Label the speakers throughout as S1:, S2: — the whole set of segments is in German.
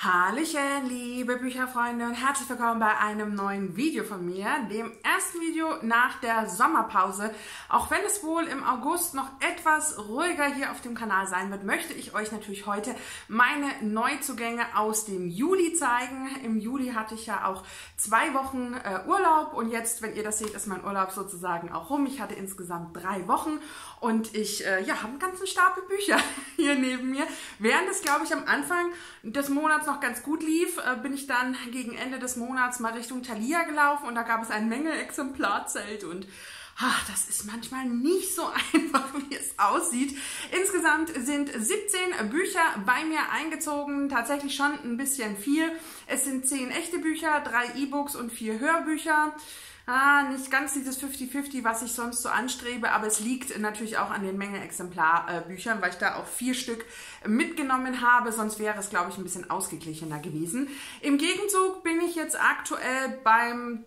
S1: Hallöchen, liebe Bücherfreunde und herzlich willkommen bei einem neuen Video von mir, dem ersten Video nach der Sommerpause. Auch wenn es wohl im August noch etwas ruhiger hier auf dem Kanal sein wird, möchte ich euch natürlich heute meine Neuzugänge aus dem Juli zeigen. Im Juli hatte ich ja auch 2 Wochen Urlaub und jetzt, wenn ihr das seht, ist mein Urlaub sozusagen auch rum. Ich hatte insgesamt 3 Wochen und ich habe einen ganzen Stapel Bücher hier neben mir. Während es, glaube ich, am Anfang des Monats noch ganz gut lief, bin ich dann gegen Ende des Monats mal Richtung Thalia gelaufen und da gab es ein Menge-Exemplarzelt und das ist manchmal nicht so einfach, wie es aussieht. Insgesamt sind 17 Bücher bei mir eingezogen, tatsächlich schon ein bisschen viel. Es sind 10 echte Bücher, 3 E-Books und 4 Hörbücher. Nicht ganz dieses 50-50, was ich sonst so anstrebe, aber es liegt natürlich auch an den Menge Exemplarbüchern, weil ich da auch 4 Stück mitgenommen habe, sonst wäre es, glaube ich, ein bisschen ausgeglichener gewesen. Im Gegenzug bin ich jetzt aktuell beim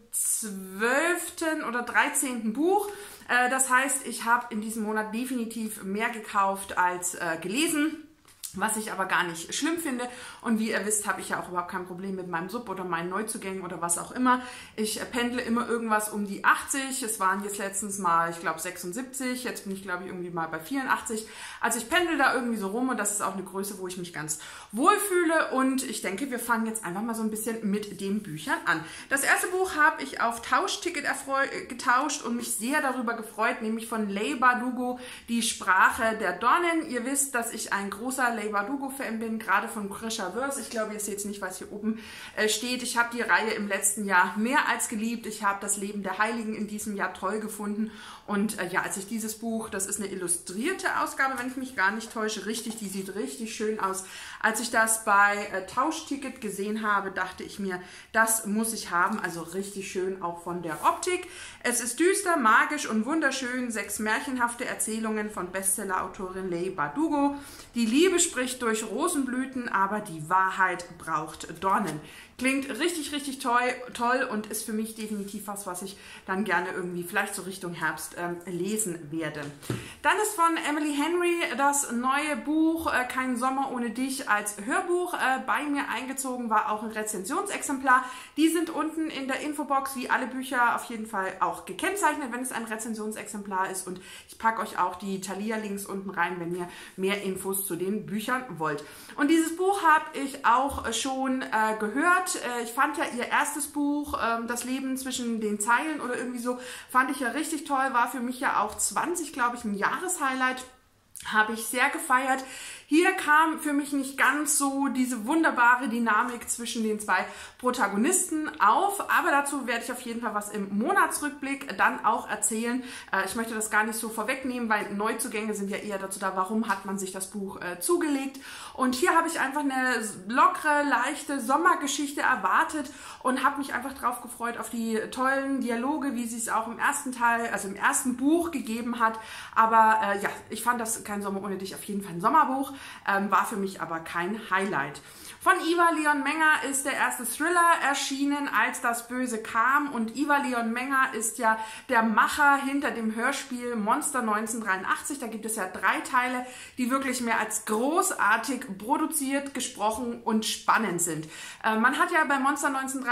S1: 12. oder 13. Buch. Das heißt, ich habe in diesem Monat definitiv mehr gekauft als gelesen. Was ich aber gar nicht schlimm finde. Und wie ihr wisst, habe ich ja auch überhaupt kein Problem mit meinem Sub oder meinen Neuzugängen oder was auch immer. Ich pendle immer irgendwas um die 80. Es waren jetzt letztens mal, ich glaube, 76. Jetzt bin ich, glaube ich, irgendwie mal bei 84. Also ich pendel da irgendwie so rum und das ist auch eine Größe, wo ich mich ganz wohl fühle. Und ich denke, wir fangen jetzt einfach mal so ein bisschen mit den Büchern an. Das erste Buch habe ich auf Tauschticket getauscht und mich sehr darüber gefreut, nämlich von Leigh Bardugo, Die Sprache der Dornen. Ihr wisst, dass ich ein großer Leigh Bardugo-Fan bin, gerade von Grisha-Verse. Ich glaube, ihr seht es nicht, was hier oben steht. Ich habe die Reihe im letzten Jahr mehr als geliebt. Ich habe das Leben der Heiligen in diesem Jahr toll gefunden. Und als ich dieses Buch, das ist eine illustrierte Ausgabe, wenn ich mich gar nicht täusche, richtig, die sieht richtig schön aus. Als ich das bei Tauschticket gesehen habe, dachte ich mir, das muss ich haben. Also richtig schön auch von der Optik. Es ist düster, magisch und wunderschön. 6 märchenhafte Erzählungen von Bestsellerautorin Leigh Bardugo. Die Liebe spricht durch Rosenblüten, aber die Wahrheit braucht Dornen. Klingt richtig, richtig toll und ist für mich definitiv was ich dann gerne irgendwie vielleicht so Richtung Herbst lesen werde. Dann ist von Emily Henry das neue Buch Kein Sommer ohne dich als Hörbuch bei mir eingezogen, war auch ein Rezensionsexemplar. Die sind unten in der Infobox wie alle Bücher auf jeden Fall auch gekennzeichnet, wenn es ein Rezensionsexemplar ist. Und ich packe euch auch die Thalia-Links unten rein, wenn ihr mehr Infos zu den Büchern wollt. Und dieses Buch habe ich auch schon gehört. Ich fand ja ihr erstes Buch, Das Leben zwischen den Zeilen oder irgendwie so, fand ich ja richtig toll, war für mich ja auch 20, glaube ich, ein Jahreshighlight. Habe ich sehr gefeiert. Hier kam für mich nicht ganz so diese wunderbare Dynamik zwischen den 2 Protagonisten auf, aber dazu werde ich auf jeden Fall was im Monatsrückblick dann auch erzählen. Ich möchte das gar nicht so vorwegnehmen, weil Neuzugänge sind ja eher dazu da, warum hat man sich das Buch zugelegt. Und hier habe ich einfach eine lockere, leichte Sommergeschichte erwartet und habe mich einfach drauf gefreut auf die tollen Dialoge, wie sie es auch im ersten Teil, also im ersten Buch gegeben hat. Aber ich fand das Kein Sommer ohne dich auf jeden Fall ein Sommerbuch. War für mich aber kein Highlight. Von Ivar Leon Menger ist der erste Thriller erschienen, Als das Böse kam. Und Ivar Leon Menger ist ja der Macher hinter dem Hörspiel Monster 1983. Da gibt es ja 3 Teile, die wirklich mehr als großartig produziert, gesprochen und spannend sind. Man hat ja bei Monster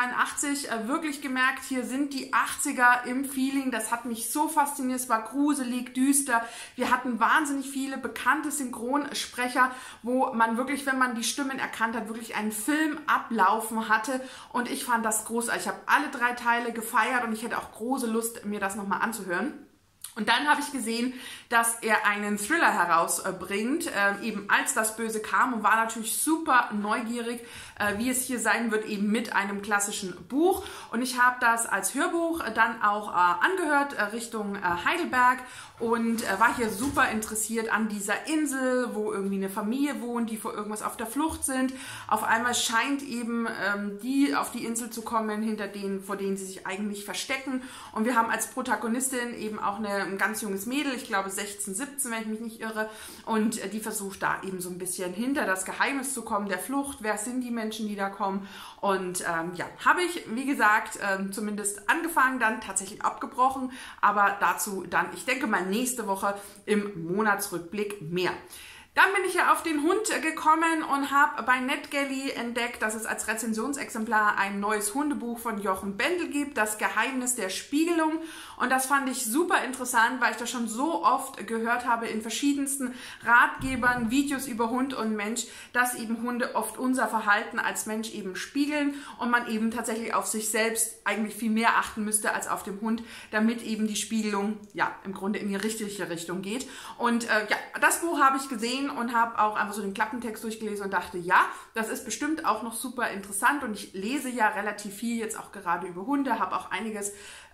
S1: 1983 wirklich gemerkt, hier sind die 80er im Feeling. Das hat mich so fasziniert. Es war gruselig, düster. Wir hatten wahnsinnig viele bekannte Synchronsprecher, wo man wirklich, wenn man die Stimmen erkannt hat, wirklich einen Film ablaufen hatte und ich fand das großartig. Ich habe alle 3 Teile gefeiert und ich hätte auch große Lust, mir das nochmal anzuhören. Und dann habe ich gesehen, dass er einen Thriller herausbringt, eben Als das Böse kam, und war natürlich super neugierig, wie es hier sein wird, eben mit einem klassischen Buch. Und ich habe das als Hörbuch dann auch angehört, Richtung Heidelberg, und war hier super interessiert an dieser Insel, wo irgendwie eine Familie wohnt, die vor irgendwas auf der Flucht sind. Auf einmal scheint eben die auf die Insel zu kommen, vor denen sie sich eigentlich verstecken. Und wir haben als Protagonistin eben auch ein ganz junges Mädel, ich glaube 16, 17, wenn ich mich nicht irre, und die versucht da eben so ein bisschen hinter das Geheimnis zu kommen, der Flucht, wer sind die Menschen, die da kommen. Und habe ich, wie gesagt, zumindest angefangen, dann tatsächlich abgebrochen, aber dazu dann, ich denke mal, nächste Woche im Monatsrückblick mehr. Dann bin ich ja auf den Hund gekommen und habe bei NetGalley entdeckt, dass es als Rezensionsexemplar ein neues Hundebuch von Jochen Bendel gibt, Das Geheimnis der Spiegelung. Und das fand ich super interessant, weil ich das schon so oft gehört habe in verschiedensten Ratgebern, Videos über Hund und Mensch, dass eben Hunde oft unser Verhalten als Mensch eben spiegeln und man eben tatsächlich auf sich selbst eigentlich viel mehr achten müsste als auf dem Hund, damit eben die Spiegelung ja im Grunde in die richtige Richtung geht. Und ja, das Buch habe ich gesehen und habe auch einfach so den Klappentext durchgelesen und dachte, ja, das ist bestimmt auch noch super interessant und ich lese ja relativ viel jetzt auch gerade über Hunde, habe auch einiges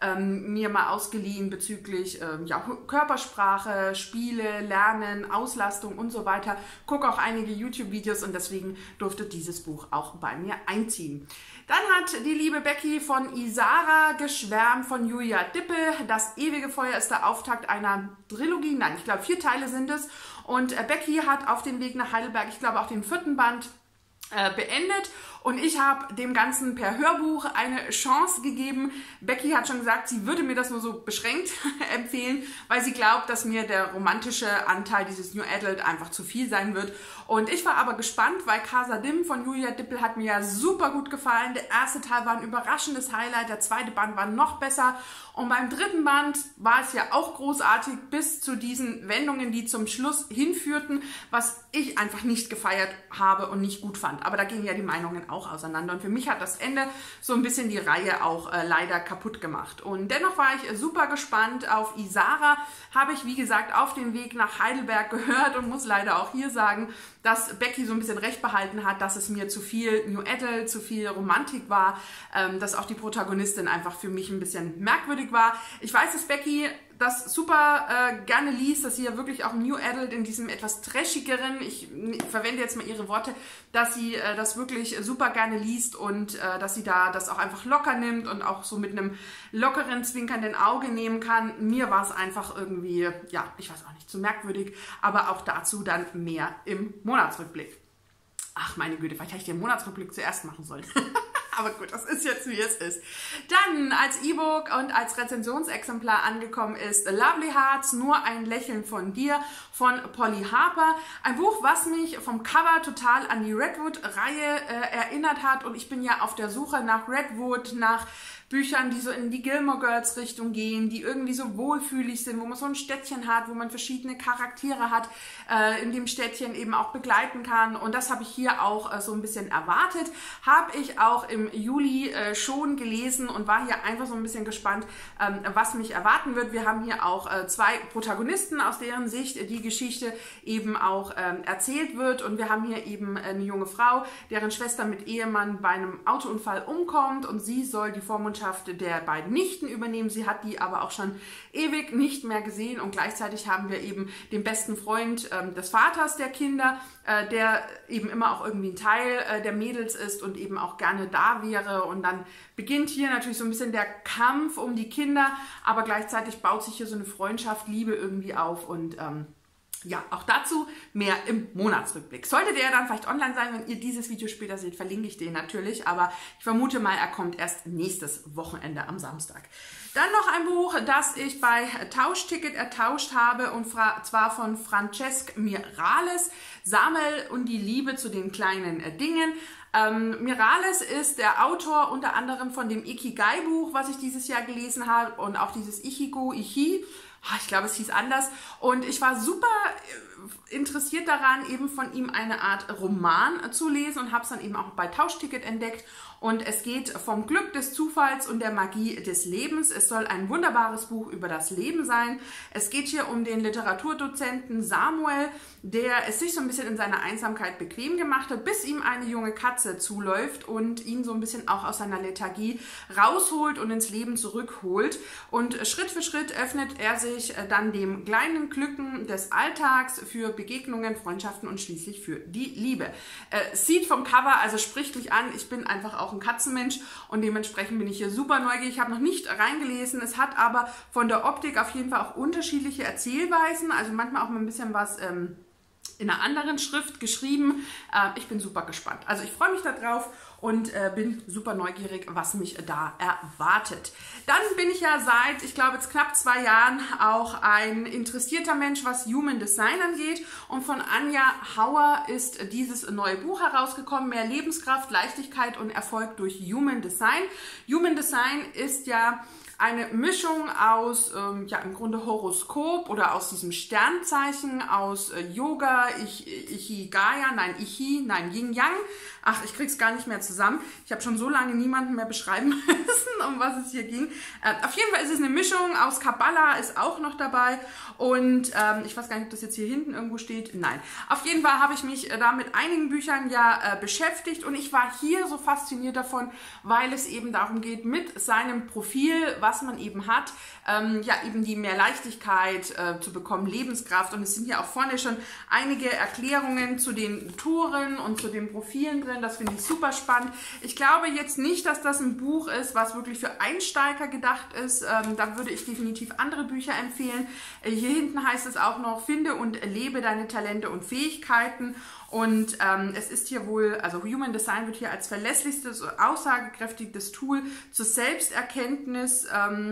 S1: mir mal ausgeliehen bezüglich ja, Körpersprache, Spiele, Lernen, Auslastung und so weiter. Gucke auch einige YouTube-Videos und deswegen durfte dieses Buch auch bei mir einziehen. Dann hat die liebe Becky von Isara geschwärmt von Julia Dippel. Das ewige Feuer ist der Auftakt einer Trilogie. Nein, ich glaube 4 Teile sind es. Und Becky hat auf dem Weg nach Heidelberg, ich glaube auch den 4. Band, beendet und ich habe dem Ganzen per Hörbuch eine Chance gegeben. Becky hat schon gesagt, sie würde mir das nur so beschränkt empfehlen, weil sie glaubt, dass mir der romantische Anteil dieses New Adult einfach zu viel sein wird. Und ich war aber gespannt, weil Casa Dim von Julia Dippel hat mir ja super gut gefallen. Der erste Teil war ein überraschendes Highlight, der 2. Band war noch besser und beim 3. Band war es ja auch großartig bis zu diesen Wendungen, die zum Schluss hinführten, was ich einfach nicht gefeiert habe und nicht gut fand. Aber da gehen ja die Meinungen auch auseinander. Und für mich hat das Ende so ein bisschen die Reihe auch leider kaputt gemacht. Und dennoch war ich super gespannt auf Isara. Habe ich, wie gesagt, auf dem Weg nach Heidelberg gehört und muss leider auch hier sagen, dass Becky so ein bisschen recht behalten hat, dass es mir zu viel New Adult, zu viel Romantik war, dass auch die Protagonistin einfach für mich ein bisschen merkwürdig war. Ich weiß, dass Becky das super gerne liest, dass sie ja wirklich auch New Adult in diesem etwas trashigeren, ich verwende jetzt mal ihre Worte, dass sie das wirklich super gerne liest und dass sie da das auch einfach locker nimmt und auch so mit einem lockeren, zwinkernden Auge nehmen kann. Mir war es einfach irgendwie, ja, ich weiß auch nicht, zu merkwürdig, aber auch dazu dann mehr im Monatsrückblick. Ach meine Güte, vielleicht hätte ich den Monatsrückblick zuerst machen sollen. Aber gut, das ist jetzt, wie es ist. Dann als E-Book und als Rezensionsexemplar angekommen ist Lovely Hearts, nur ein Lächeln von dir von Polly Harper. Ein Buch, was mich vom Cover total an die Redwood-Reihe erinnert hat. Und ich bin ja auf der Suche nach Redwood, nach Büchern, die so in die Gilmore Girls Richtung gehen, die irgendwie so wohlfühlig sind, wo man so ein Städtchen hat, wo man verschiedene Charaktere hat, in dem Städtchen eben auch begleiten kann. Und das habe ich hier auch so ein bisschen erwartet. Habe ich auch im Juli schon gelesen und war hier einfach so ein bisschen gespannt, was mich erwarten wird. Wir haben hier auch 2 Protagonisten, aus deren Sicht die Geschichte eben auch erzählt wird. Und wir haben hier eben eine junge Frau, deren Schwester mit Ehemann bei einem Autounfall umkommt und sie soll die Vormundschaft der beiden Nichten übernehmen. Sie hat die aber auch schon ewig nicht mehr gesehen und gleichzeitig haben wir eben den besten Freund des Vaters der Kinder, der eben immer auch irgendwie ein Teil der Mädels ist und eben auch gerne da wäre und dann beginnt hier natürlich so ein bisschen der Kampf um die Kinder, aber gleichzeitig baut sich hier so eine Freundschaft, Liebe irgendwie auf und ja, auch dazu mehr im Monatsrückblick. Sollte der dann vielleicht online sein, wenn ihr dieses Video später seht, verlinke ich den natürlich, aber ich vermute mal, er kommt erst nächstes Wochenende am Samstag. Dann noch ein Buch, das ich bei Tauschticket ertauscht habe und zwar von Francesc Miralles, Samuel und die Liebe zu den kleinen Dingen. Miralles ist der Autor unter anderem von dem Ikigai-Buch, was ich dieses Jahr gelesen habe und auch dieses Ichi, ich glaube, es hieß anders. Und ich war super interessiert daran, eben von ihm eine Art Roman zu lesen und habe es dann eben auch bei Tauschticket entdeckt. Und es geht vom Glück des Zufalls und der Magie des Lebens. Es soll ein wunderbares Buch über das Leben sein. Es geht hier um den Literaturdozenten Samuel, der es sich so ein bisschen in seiner Einsamkeit bequem gemacht hat, bis ihm eine junge Katze zuläuft und ihn so ein bisschen auch aus seiner Lethargie rausholt und ins Leben zurückholt. Und Schritt für Schritt öffnet er sich dann dem kleinen Glücken des Alltags für Begegnungen, Freundschaften und schließlich für die Liebe. Sieht vom Cover, also spricht mich an. Ich bin einfach auch ein Katzenmensch und dementsprechend bin ich hier super neugierig. Ich habe noch nicht reingelesen. Es hat aber von der Optik auf jeden Fall auch unterschiedliche Erzählweisen, also manchmal auch mal ein bisschen was in einer anderen Schrift geschrieben. Ich bin super gespannt. Also ich freue mich darauf und bin super neugierig, was mich da erwartet. Dann bin ich ja seit, ich glaube, jetzt knapp 2 Jahren auch ein interessierter Mensch, was Human Design angeht, und von Anja Hauer ist dieses neue Buch herausgekommen, Mehr Lebenskraft, Leichtigkeit und Erfolg durch Human Design. Human Design ist ja eine Mischung aus, ja, im Grunde Horoskop oder aus diesem Sternzeichen, aus Yoga, Yin Yang. Ach, ich krieg's gar nicht mehr zusammen. Ich habe schon so lange niemanden mehr beschreiben müssen, um was es hier ging. Auf jeden Fall ist es eine Mischung aus Kabbala, ist auch noch dabei. Und ich weiß gar nicht, ob das jetzt hier hinten irgendwo steht. Nein. Auf jeden Fall habe ich mich da mit einigen Büchern ja beschäftigt. Und ich war hier so fasziniert davon, weil es eben darum geht, mit seinem Profil, was man eben hat, ja, eben die mehr Leichtigkeit zu bekommen, Lebenskraft. Und es sind ja auch vorne schon einige Erklärungen zu den Touren und zu den Profilen drin. Das finde ich super spannend. Ich glaube jetzt nicht, dass das ein Buch ist, was wirklich für Einsteiger gedacht ist. Da würde ich definitiv andere Bücher empfehlen. Hier hinten heißt es auch noch, finde und lebe deine Talente und Fähigkeiten. Und es ist hier wohl, also Human Design wird hier als verlässlichstes, aussagekräftiges Tool zur Selbsterkenntnis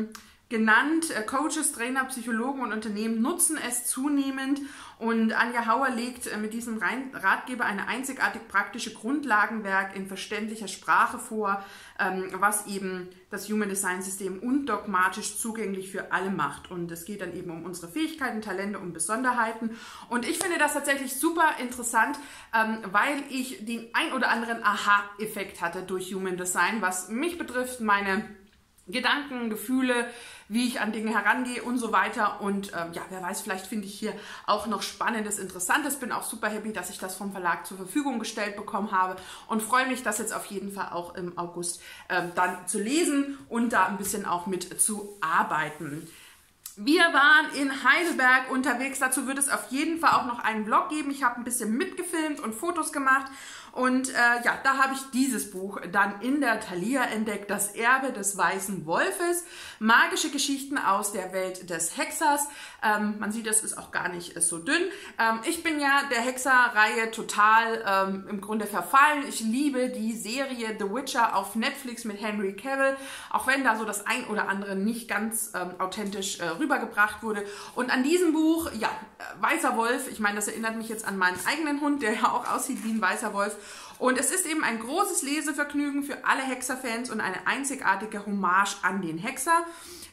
S1: genannt. Coaches, Trainer, Psychologen und Unternehmen nutzen es zunehmend. Und Anja Hauer legt mit diesem Ratgeber eine einzigartig praktische Grundlagenwerk in verständlicher Sprache vor, was eben das Human Design System undogmatisch zugänglich für alle macht. Und es geht dann eben um unsere Fähigkeiten, Talente und Besonderheiten. Und ich finde das tatsächlich super interessant, weil ich den ein oder anderen Aha-Effekt hatte durch Human Design, was mich betrifft, meine Gedanken, Gefühle, wie ich an Dinge herangehe und so weiter. Und ja, wer weiß, vielleicht finde ich hier auch noch Spannendes, Interessantes. Bin auch super happy, dass ich das vom Verlag zur Verfügung gestellt bekommen habe und freue mich, das jetzt auf jeden Fall auch im August dann zu lesen und da ein bisschen auch mit zu arbeiten. Wir waren in Heidelberg unterwegs, dazu wird es auf jeden Fall auch noch einen Vlog geben. Ich habe ein bisschen mitgefilmt und Fotos gemacht und ja, da habe ich dieses Buch dann in der Thalia entdeckt, Das Erbe des Weißen Wolfes, magische Geschichten aus der Welt des Hexers. Man sieht, es ist auch gar nicht so dünn. Ich bin ja der Hexer-Reihe total im Grunde verfallen. Ich liebe die Serie The Witcher auf Netflix mit Henry Cavill, auch wenn da so das ein oder andere nicht ganz authentisch rübergebracht wurde. Und an diesem Buch, ja, Weißer Wolf, ich meine, das erinnert mich jetzt an meinen eigenen Hund, der ja auch aussieht wie ein weißer Wolf. Und es ist eben ein großes Lesevergnügen für alle Hexer-Fans und eine einzigartige Hommage an den Hexer.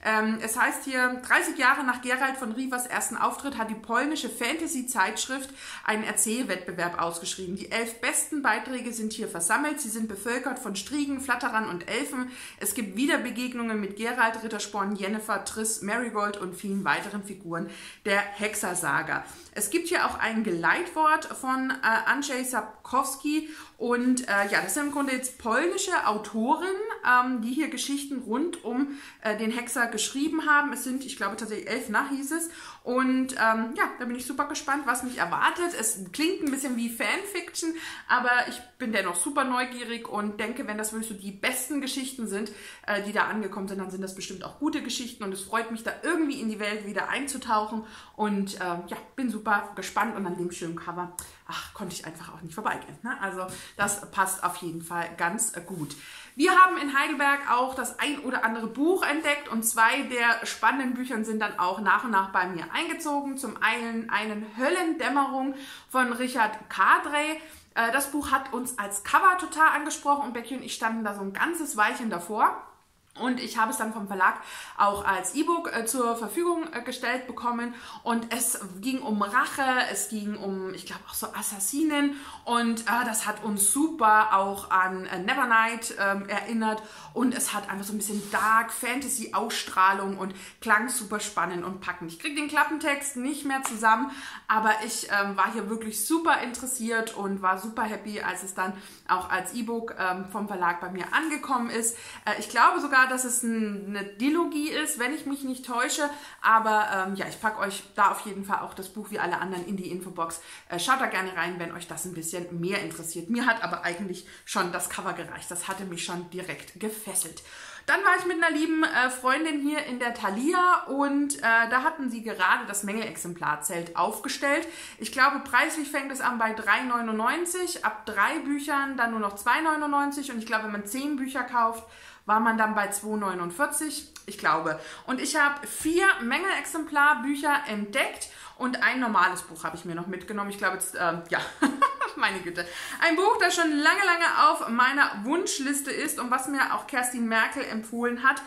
S1: Es heißt hier, 30 Jahre nach Geralt von Rivas ersten Auftritt hat die polnische Fantasy-Zeitschrift einen Erzählwettbewerb ausgeschrieben. Die 11 besten Beiträge sind hier versammelt. Sie sind bevölkert von Striegen, Flatterern und Elfen. Es gibt Wiederbegegnungen mit Geralt, Rittersporn, Yennefer, Triss, Marigold und vielen weiteren Figuren der Hexersaga. Es gibt hier auch ein Geleitwort von Andrzej Sapkowski und ja, das sind im Grunde jetzt polnische Autoren, die hier Geschichten rund um den Hexer geschrieben haben. Es sind, ich glaube, tatsächlich 11 hieß es. Und ja, da bin ich super gespannt, was mich erwartet. Es klingt ein bisschen wie Fanfiction, aber ich bin dennoch super neugierig und denke, wenn das wirklich so die besten Geschichten sind, die da angekommen sind, dann sind das bestimmt auch gute Geschichten und es freut mich, da irgendwie in die Welt wieder einzutauchen und ja, bin super gespannt und an dem schönen Cover, ach, konnte ich einfach auch nicht vorbeigehen. Ne? Also das passt auf jeden Fall ganz gut. Wir haben in Heidelberg auch das ein oder andere Buch entdeckt und 2 der spannenden Bücher sind dann auch nach und nach bei mir eingezogen. Zum einen Höllendämmerung von Richard Kadrey. Das Buch hat uns als Cover total angesprochen und Becky und ich standen da so ein ganzes Weilchen davor. Und ich habe es dann vom Verlag auch als E-Book zur Verfügung gestellt bekommen. Und es ging um Rache, es ging um, ich glaube, auch so Assassinen. Und das hat uns super auch an Nevernight erinnert. Und es hat einfach so ein bisschen Dark Fantasy Ausstrahlung und klang super spannend und packend. Ich kriege den Klappentext nicht mehr zusammen, aber ich war hier wirklich super interessiert und war super happy, als es dann auch als E-Book vom Verlag bei mir angekommen ist. Ich glaube sogar, dass es eine Dilogie ist, wenn ich mich nicht täusche. Aber ja, ich packe euch da auf jeden Fall auch das Buch wie alle anderen in die Infobox. Schaut da gerne rein, wenn euch das ein bisschen mehr interessiert. Mir hat aber eigentlich schon das Cover gereicht. Das hatte mich schon direkt gefesselt. Dann war ich mit einer lieben Freundin hier in der Thalia und da hatten sie gerade das Mängelexemplarzelt aufgestellt. Ich glaube, preislich fängt es an bei 3,99, ab 3 Büchern dann nur noch 2,99 und ich glaube, wenn man 10 Bücher kauft, war man dann bei 2,49, ich glaube. Und ich habe 4 Mängelexemplarbücher entdeckt und ein normales Buch habe ich mir noch mitgenommen. Ich glaube jetzt, ja, meine Güte. Ein Buch, das schon lange, lange auf meiner Wunschliste ist und was mir auch Kerstin Merkel empfohlen hat,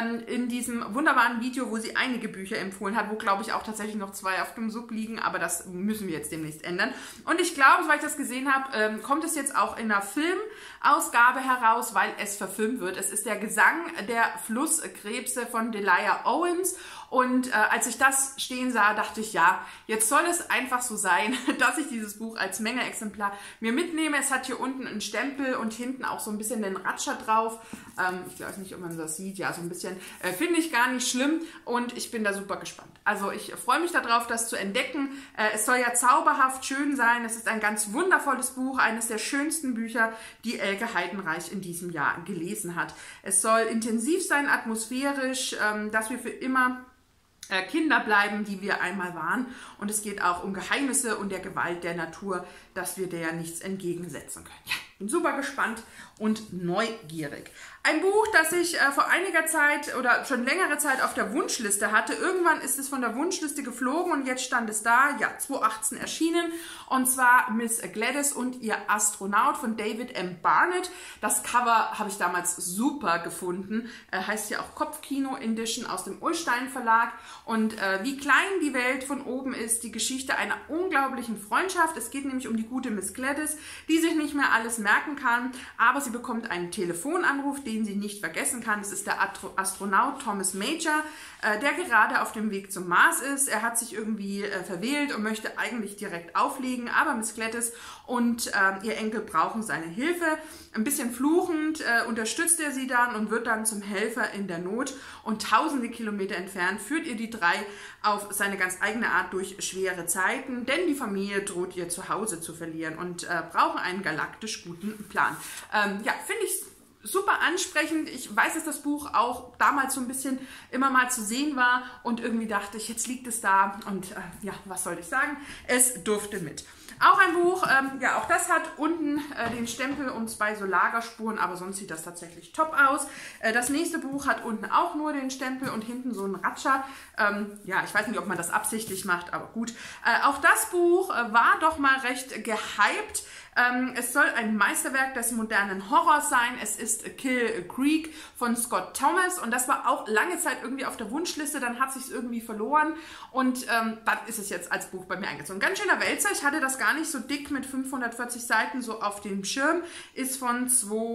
S1: in diesem wunderbaren Video, wo sie einige Bücher empfohlen hat, wo, glaube ich, auch tatsächlich noch 2 auf dem Sub liegen, aber das müssen wir jetzt demnächst ändern. Und ich glaube, soweit ich das gesehen habe, kommt es jetzt auch in einer Filmausgabe heraus, weil es verfilmt wird. Es ist der Gesang der Flusskrebse von Delia Owens. Und als ich das stehen sah, dachte ich, ja, jetzt soll es einfach so sein, dass ich dieses Buch als Mängelexemplar mir mitnehme. Es hat hier unten einen Stempel und hinten auch so ein bisschen den Ratscher drauf. Ich weiß nicht, ob man das sieht. Ja, so ein bisschen. Finde ich gar nicht schlimm und ich bin da super gespannt. Also ich freue mich darauf, das zu entdecken. Es soll ja zauberhaft schön sein. Es ist ein ganz wundervolles Buch, eines der schönsten Bücher, die Elke Heidenreich in diesem Jahr gelesen hat. Es soll intensiv sein, atmosphärisch, dass wir für immer Kinder bleiben, die wir einmal waren. Und es geht auch um Geheimnisse und der Gewalt der Natur, dass wir der nichts entgegensetzen können. Ja, bin super gespannt und neugierig. Ein Buch, das ich vor einiger Zeit oder schon längere Zeit auf der Wunschliste hatte. Irgendwann ist es von der Wunschliste geflogen und jetzt stand es da, ja, 2018 erschienen. Und zwar Miss Gladys und ihr Astronaut von David M. Barnett. Das Cover habe ich damals super gefunden. Heißt ja auch Kopfkino Edition aus dem Ullstein Verlag. Und wie klein die Welt von oben ist, die Geschichte einer unglaublichen Freundschaft. Es geht nämlich um die gute Miss Gladys, die sich nicht mehr alles merken kann, aber sie bekommt einen Telefonanruf, den sie nicht vergessen kann. Es ist der Astronaut Thomas Major, der gerade auf dem Weg zum Mars ist. Er hat sich irgendwie verwählt und möchte eigentlich direkt auflegen, aber Miss Gladys und ihr Enkel brauchen seine Hilfe. Ein bisschen fluchend unterstützt er sie dann und wird dann zum Helfer in der Not. Und tausende Kilometer entfernt führt ihr die 3 auf seine ganz eigene Art durch schwere Zeiten, denn die Familie droht ihr Zuhause zu verlieren und brauchen einen galaktisch guten Plan. Ja, finde ich super ansprechend. Ich weiß, dass das Buch auch damals so ein bisschen immer mal zu sehen war und irgendwie dachte ich, jetzt liegt es da und ja, was soll ich sagen? Es durfte mit. Auch ein Buch, ja, auch das hat unten den Stempel und 2 so Lagerspuren, aber sonst sieht das tatsächlich top aus. Das nächste Buch hat unten auch nur den Stempel und hinten so einen Ratscher. Ja, ich weiß nicht, ob man das absichtlich macht, aber gut. Auch das Buch war doch mal recht gehypt. Es soll ein Meisterwerk des modernen Horrors sein. Es ist Kill Creek von Scott Thomas und das war auch lange Zeit irgendwie auf der Wunschliste. Dann hat es sich irgendwie verloren und dann ist es jetzt als Buch bei mir eingezogen. Ganz schöner Wälzer. Ich hatte das gar nicht so dick mit 540 Seiten so auf dem Schirm. Ist von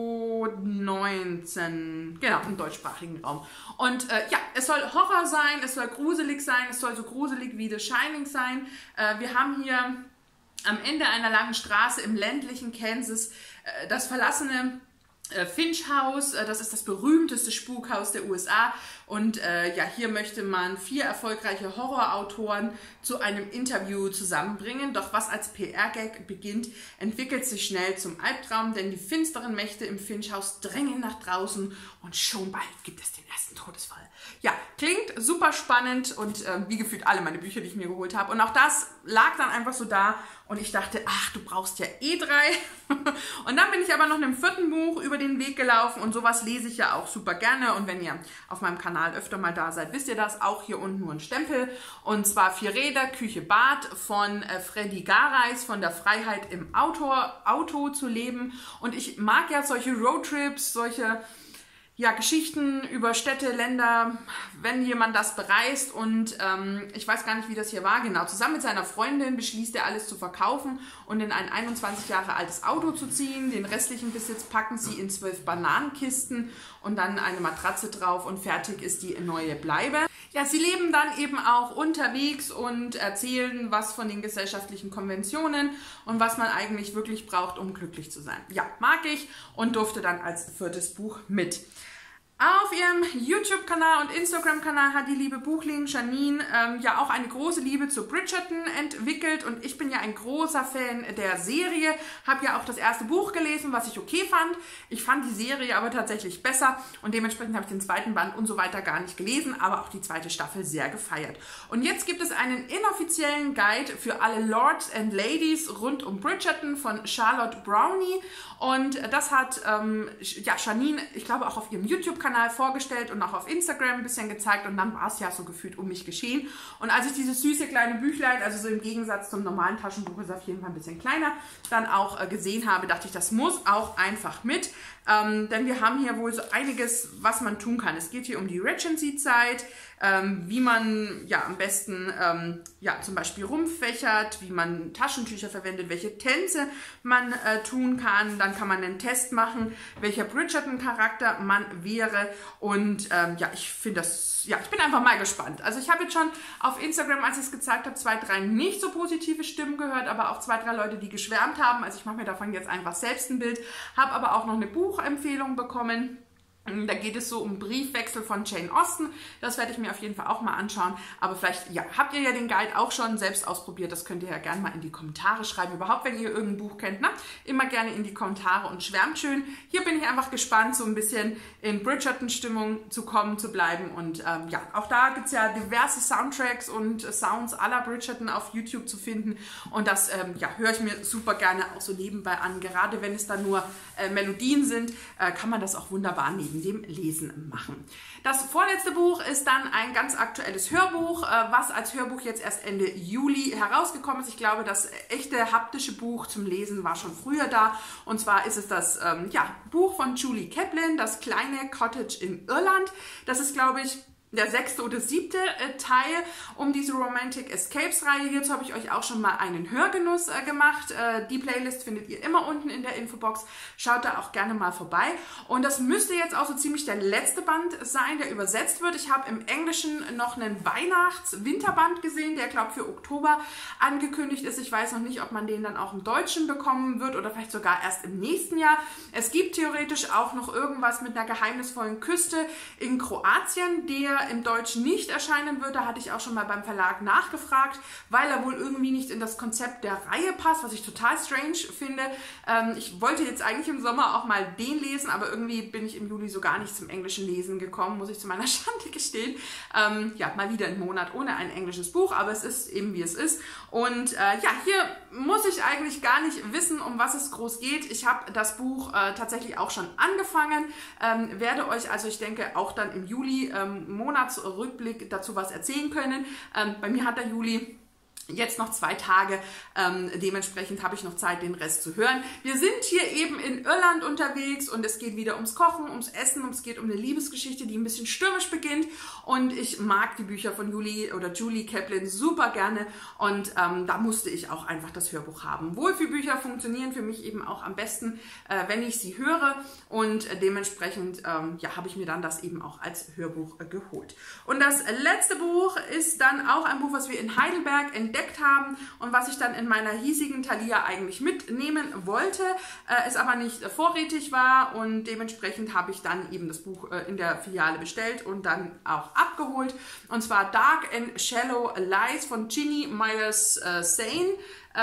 S1: 2019, genau, im deutschsprachigen Raum. Und ja, es soll Horror sein, es soll gruselig sein, es soll so gruselig wie The Shining sein. Wir haben hier am Ende einer langen Straße im ländlichen Kansas das verlassene Finch House, das ist das berühmteste Spukhaus der USA und ja, hier möchte man 4 erfolgreiche Horrorautoren zu einem Interview zusammenbringen, doch was als PR-Gag beginnt, entwickelt sich schnell zum Albtraum, denn die finsteren Mächte im Finch House drängen nach draußen und schon bald gibt es den ersten Todesfall. Ja, klingt super spannend und wie gefühlt alle meine Bücher, die ich mir geholt habe und auch das lag dann einfach so da und ich dachte, ach, du brauchst ja eh 3 und dann bin ich aber noch einem 4. Buch über den Weg gelaufen und sowas lese ich ja auch super gerne und wenn ihr auf meinem Kanal öfter mal da seid, wisst ihr das, auch hier unten nur ein Stempel und zwar 4 Räder, Küche, Bad von Freddy Gareis von der Freiheit im Auto zu leben und ich mag ja solche Roadtrips, solche ja, Geschichten über Städte, Länder, wenn jemand das bereist und ich weiß gar nicht, wie das hier war, genau, zusammen mit seiner Freundin beschließt er alles zu verkaufen und in ein 21 Jahre altes Auto zu ziehen, den restlichen Besitz packen sie in 12 Bananenkisten und dann eine Matratze drauf und fertig ist die neue Bleibe. Ja, sie leben dann eben auch unterwegs und erzählen was von den gesellschaftlichen Konventionen und was man eigentlich wirklich braucht, um glücklich zu sein. Ja, mag ich und durfte dann als 4. Buch mit. Auf ihrem YouTube-Kanal und Instagram-Kanal hat die liebe Buchling Janine ja auch eine große Liebe zu Bridgerton entwickelt und ich bin ja ein großer Fan der Serie, habe ja auch das erste Buch gelesen, was ich okay fand. Ich fand die Serie aber tatsächlich besser und dementsprechend habe ich den zweiten Band und so weiter gar nicht gelesen, aber auch die zweite Staffel sehr gefeiert. Und jetzt gibt es einen inoffiziellen Guide für alle Lords and Ladies rund um Bridgerton von Charlotte Brownie und das hat ja, Janine, ich glaube auch auf ihrem YouTube-Kanal vorgestellt und auch auf Instagram ein bisschen gezeigt und dann war es ja so gefühlt um mich geschehen. Und als ich dieses süße kleine Büchlein, also so im Gegensatz zum normalen Taschenbuch ist auf jeden Fall ein bisschen kleiner, dann auch gesehen habe, dachte ich, das muss auch einfach mit. Denn wir haben hier wohl so einiges, was man tun kann. Es geht hier um die Regency-Zeit, wie man ja am besten ja, zum Beispiel rumfächert, wie man Taschentücher verwendet, welche Tänze man tun kann. Dann kann man einen Test machen, welcher Bridgerton-Charakter man wäre. Und ja, ich finde das, ja, ich bin einfach mal gespannt. Also ich habe jetzt schon auf Instagram, als ich es gezeigt habe, 2, 3 nicht so positive Stimmen gehört, aber auch 2, 3 Leute, die geschwärmt haben. Also ich mache mir davon jetzt einfach selbst ein Bild, habe aber auch noch eine Buchempfehlung bekommen. Da geht es so um Briefwechsel von Jane Austen. Das werde ich mir auf jeden Fall auch mal anschauen. Aber vielleicht, ja, habt ihr ja den Guide auch schon selbst ausprobiert. Das könnt ihr ja gerne mal in die Kommentare schreiben. Überhaupt, wenn ihr irgendein Buch kennt, ne? Immer gerne in die Kommentare und schwärmt schön. Hier bin ich einfach gespannt, so ein bisschen in Bridgerton-Stimmung zu kommen, zu bleiben. Und ja, auch da gibt es ja diverse Soundtracks und Sounds aller Bridgerton auf YouTube zu finden. Und das ja, höre ich mir super gerne auch so nebenbei an. Gerade wenn es dann nur Melodien sind, kann man das auch wunderbar neben dem Lesen machen. Das vorletzte Buch ist dann ein ganz aktuelles Hörbuch, was als Hörbuch jetzt erst Ende Juli herausgekommen ist. Ich glaube, das echte haptische Buch zum Lesen war schon früher da. Und zwar ist es das ja, Buch von Julie Kaplan, Das kleine Cottage in Irland. Das ist, glaube ich, der 6. oder 7. Teil um diese Romantic Escapes Reihe. Hierzu habe ich euch auch schon mal einen Hörgenuss gemacht. Die Playlist findet ihr immer unten in der Infobox. Schaut da auch gerne mal vorbei. Und das müsste jetzt auch so ziemlich der letzte Band sein, der übersetzt wird. Ich habe im Englischen noch einen Weihnachts-Winterband gesehen, der, glaube ich, für Oktober angekündigt ist. Ich weiß noch nicht, ob man den dann auch im Deutschen bekommen wird oder vielleicht sogar erst im nächsten Jahr. Es gibt theoretisch auch noch irgendwas mit einer geheimnisvollen Küste in Kroatien, der im Deutschen nicht erscheinen wird. Da hatte ich auch schon mal beim Verlag nachgefragt, weil er wohl irgendwie nicht in das Konzept der Reihe passt, was ich total strange finde. Ich wollte jetzt eigentlich im Sommer auch mal den lesen, aber irgendwie bin ich im Juli so gar nicht zum englischen Lesen gekommen, muss ich zu meiner Schande gestehen. Ja, mal wieder ein Monat ohne ein englisches Buch, aber es ist eben wie es ist. Und ja, hier muss ich eigentlich gar nicht wissen, um was es groß geht. Ich habe das Buch tatsächlich auch schon angefangen, werde euch also, ich denke, auch dann im Juli Monatsrückblick dazu was erzählen können. Bei mir hat der Juli jetzt noch 2 Tage, dementsprechend habe ich noch Zeit, den Rest zu hören. Wir sind hier eben in Irland unterwegs und es geht wieder ums Kochen, ums Essen, es geht um eine Liebesgeschichte, die ein bisschen stürmisch beginnt und ich mag die Bücher von Julie Kaplan super gerne und da musste ich auch einfach das Hörbuch haben. Wohlfühlbücher funktionieren für mich eben auch am besten, wenn ich sie höre und dementsprechend ja, habe ich mir dann das eben auch als Hörbuch geholt. Und das letzte Buch ist dann auch ein Buch, was wir in Heidelberg entdeckt haben und was ich dann in meiner hiesigen Thalia eigentlich mitnehmen wollte, es aber nicht vorrätig war und dementsprechend habe ich dann eben das Buch in der Filiale bestellt und dann auch abgeholt. Und zwar Dark and Shallow Lies von Ginny Myers Sane.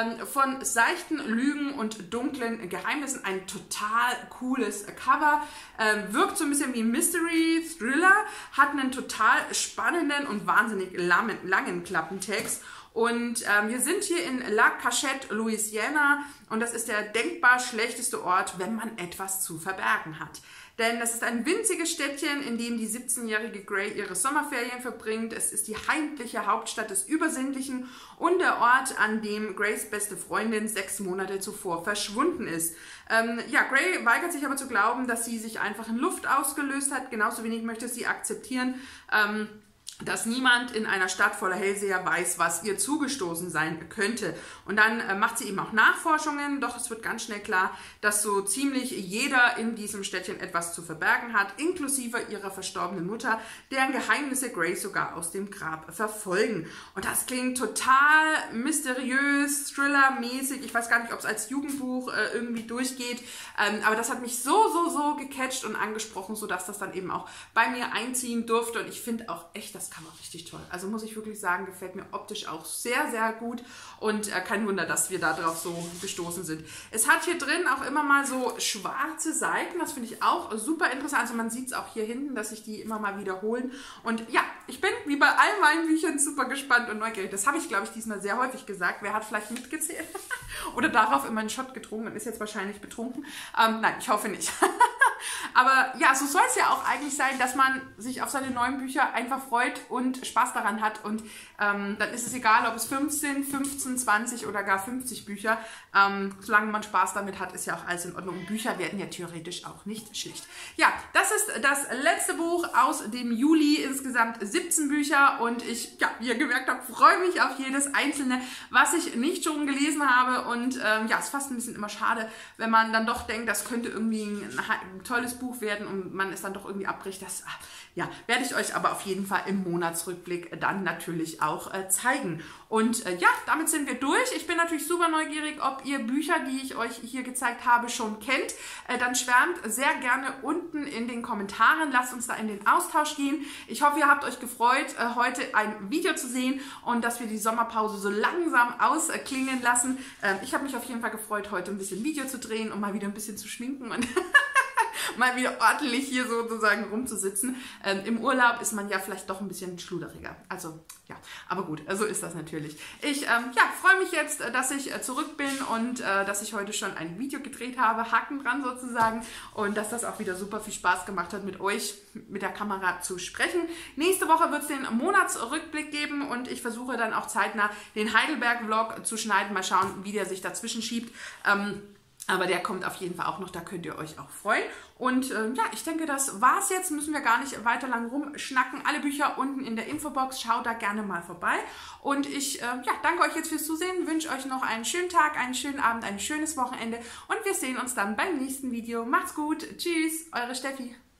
S1: Von seichten Lügen und dunklen Geheimnissen. Ein total cooles Cover. Wirkt so ein bisschen wie ein Mystery-Thriller. Hat einen total spannenden und wahnsinnig langen Klappentext. Und wir sind hier in La Cachette, Louisiana. Und das ist der denkbar schlechteste Ort, wenn man etwas zu verbergen hat. Denn das ist ein winziges Städtchen, in dem die 17-jährige Grey ihre Sommerferien verbringt. Es ist die heimliche Hauptstadt des Übersinnlichen und der Ort, an dem Greys beste Freundin 6 Monate zuvor verschwunden ist. Ja, Grey weigert sich aber zu glauben, dass sie sich einfach in Luft ausgelöst hat. Genauso wenig möchte sie akzeptieren, dass niemand in einer Stadt voller Hellseher weiß, was ihr zugestoßen sein könnte. Und dann macht sie eben auch Nachforschungen, doch es wird ganz schnell klar, dass so ziemlich jeder in diesem Städtchen etwas zu verbergen hat, inklusive ihrer verstorbenen Mutter, deren Geheimnisse Grace sogar aus dem Grab verfolgen. Und das klingt total mysteriös, Thriller-mäßig. Ich weiß gar nicht, ob es als Jugendbuch irgendwie durchgeht, aber das hat mich so gecatcht und angesprochen, sodass das dann eben auch bei mir einziehen durfte. Und ich finde auch echt, das Cover richtig toll. Also muss ich wirklich sagen, gefällt mir optisch auch sehr gut und kein Wunder, dass wir da drauf so gestoßen sind. Es hat hier drin auch immer mal so schwarze Seiten, das finde ich auch super interessant. Also man sieht es auch hier hinten, dass sich die immer mal wiederholen. Und ja, ich bin wie bei all meinen Büchern super gespannt und neugierig. Das habe ich, glaube ich, diesmal sehr häufig gesagt. Wer hat vielleicht mitgezählt oder darauf immer einen Shot getrunken und ist jetzt wahrscheinlich betrunken? Nein, ich hoffe nicht. Aber ja, so soll es ja auch eigentlich sein, dass man sich auf seine neuen Bücher einfach freut und Spaß daran hat. Und dann ist es egal, ob es 15, 15, 20 oder gar 50 Bücher. Solange man Spaß damit hat, ist ja auch alles in Ordnung. Und Bücher werden ja theoretisch auch nicht schlecht. Ja, das ist das letzte Buch aus dem Juli. Insgesamt 17 Bücher. Und ich, ja, wie ihr gemerkt habt, freue mich auf jedes einzelne, was ich nicht schon gelesen habe. Und ja, es ist fast ein bisschen immer schade, wenn man dann doch denkt, das könnte irgendwie ein tolles Buch werden und man es dann doch irgendwie abbricht. Das ja, werde ich euch aber auf jeden Fall im Monatsrückblick dann natürlich auch zeigen. Und ja, damit sind wir durch. Ich bin natürlich super neugierig, ob ihr Bücher, die ich euch hier gezeigt habe, schon kennt. Dann schwärmt sehr gerne unten in den Kommentaren. Lasst uns da in den Austausch gehen. Ich hoffe, ihr habt euch gefreut, heute ein Video zu sehen und dass wir die Sommerpause so langsam ausklingen lassen. Ich habe mich auf jeden Fall gefreut, heute ein bisschen Video zu drehen und mal wieder ein bisschen zu schminken und mal wieder ordentlich hier sozusagen rumzusitzen. Im Urlaub ist man ja vielleicht doch ein bisschen schluderiger. Also ja, aber gut, so ist das natürlich. Ich ja, freue mich jetzt, dass ich zurück bin und dass ich heute schon ein Video gedreht habe, Haken dran sozusagen, und dass das auch wieder super viel Spaß gemacht hat, mit euch mit der Kamera zu sprechen. Nächste Woche wird es den Monatsrückblick geben und ich versuche dann auch zeitnah den Heidelberg-Vlog zu schneiden. Mal schauen, wie der sich dazwischen schiebt. Aber der kommt auf jeden Fall auch noch, da könnt ihr euch auch freuen. Und ja, ich denke, das war's jetzt. Müssen wir gar nicht weiter lang rumschnacken. Alle Bücher unten in der Infobox. Schaut da gerne mal vorbei. Und ich ja, danke euch jetzt fürs Zusehen. Wünsche euch noch einen schönen Tag, einen schönen Abend, ein schönes Wochenende. Und wir sehen uns dann beim nächsten Video. Macht's gut. Tschüss, eure Steffi.